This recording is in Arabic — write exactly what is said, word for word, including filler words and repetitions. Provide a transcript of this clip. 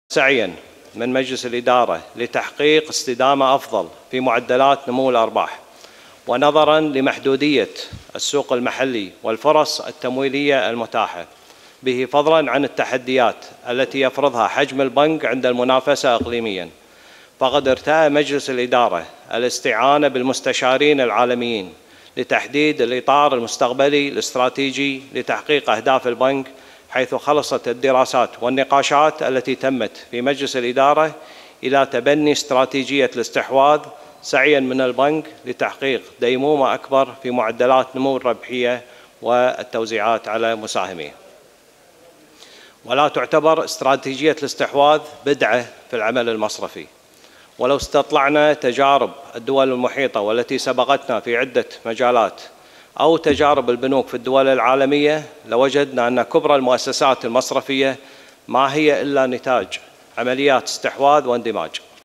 سعياً من مجلس الإدارة لتحقيق استدامة أفضل في معدلات نمو الأرباح، ونظراً لمحدودية السوق المحلي والفرص التمويلية المتاحة به، فضلاً عن التحديات التي يفرضها حجم البنك عند المنافسة إقليمياً، فقد ارتأى مجلس الإدارة الاستعانة بالمستشارين العالميين لتحديد الإطار المستقبلي الاستراتيجي لتحقيق أهداف البنك، حيث خلصت الدراسات والنقاشات التي تمت في مجلس الإدارة إلى تبني استراتيجية الاستحواذ سعياً من البنك لتحقيق ديمومة أكبر في معدلات نمو الربحية والتوزيعات على مساهميه. ولا تعتبر استراتيجية الاستحواذ بدعة في العمل المصرفي، ولو استطلعنا تجارب الدول المحيطة والتي سبقتنا في عدة مجالات أو تجارب البنوك في الدول العالمية، لوجدنا أن كبرى المؤسسات المصرفية ما هي إلا نتاج عمليات استحواذ واندماج.